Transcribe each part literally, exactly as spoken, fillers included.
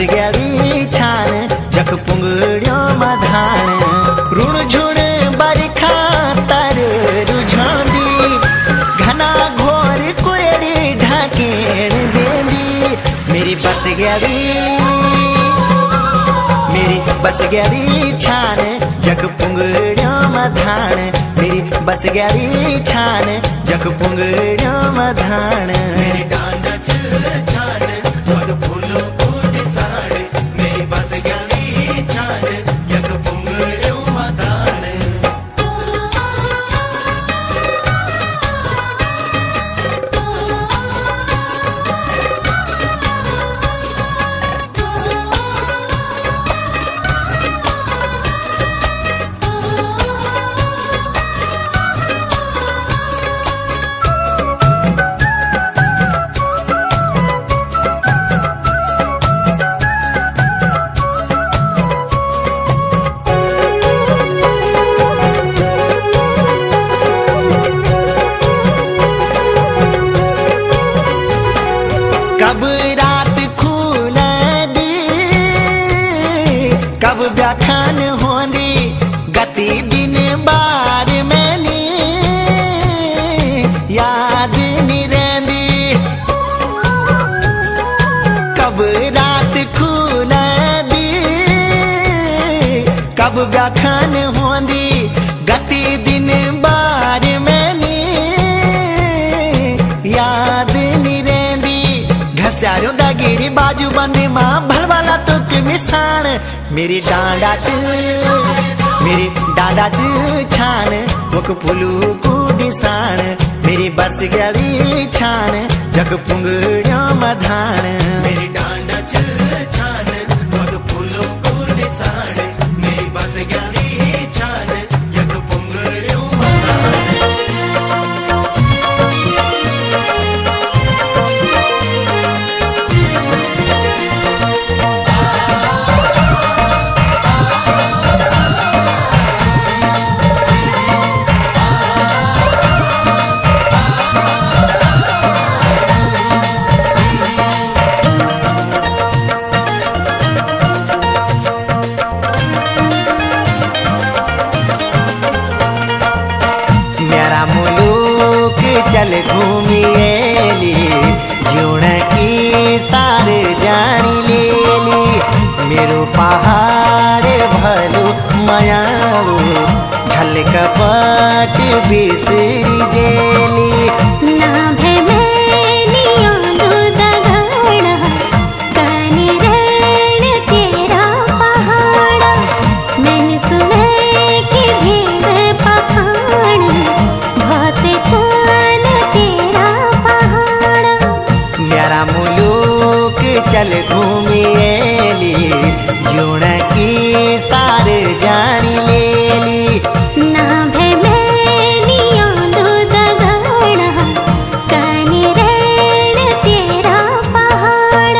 गया छान जख पुंगड़ियों मधान रुण झुण बरखा तर रुझांदी घना घोर कोयड़ी ढाकेण देंदी मेरी बस गया मेरी बस गया छान जख पुंगड़ियों मधान मेरी बस गया छान जख पुंगड़ियों मधान मेरी डांडा छान वग फूलों को दिसाण मेरी बस गया छान जख पुंगड़ियों मधान कब रात खुलदी कब व्याख्यान होंदी गति दिन बार मैंने याद नहीं रहंदी कब रात खुलदी कब व्याख्यान होंदी गति दिन बार मैंने याद नहीं रहंदी घस्यारो दागिड़ी बाजू बंदी मां भलवाला तो के मिसाण मेरी डांडा च मेरी डांडा च छान मुख फुलू को दिसाण मेरी बस गया छान जग पुंगड़ियों मधान मेरी डांडा च छान मुख फुलू को दिसाण मेरी बस गया छान जग पुंगड़ियों चल घूमिएली जीवन की सार जानी लेली मेरो पहाड़ भलो मयाऊ झलक पट बिसरी जेली ना भे मैनिया दूधा घड़ा कानी रण तेरा पहाड़ा मैंने सुना कि भेड़ पखाड़ बहुत मुलुक चल घूमिएली जीवन की सार जानी लेली ना भे मैनिया दूधा घड़ा कानी रण तेरा पहाड़ा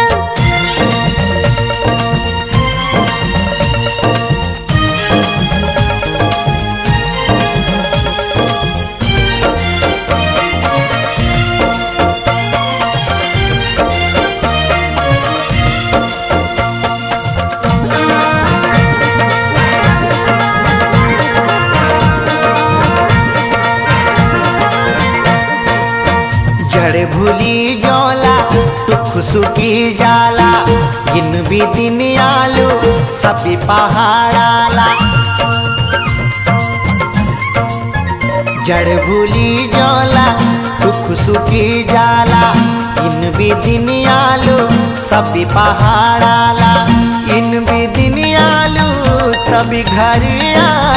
जड़ भूली जोला दुख सुखी जाला इन भी दिन आलू सभी पहाड़ाला जड़ भूली जोला दुख सुखी जाला इन भी दिन आलू सभी पहाड़ाला इन भी दिन आलू सभी घर आ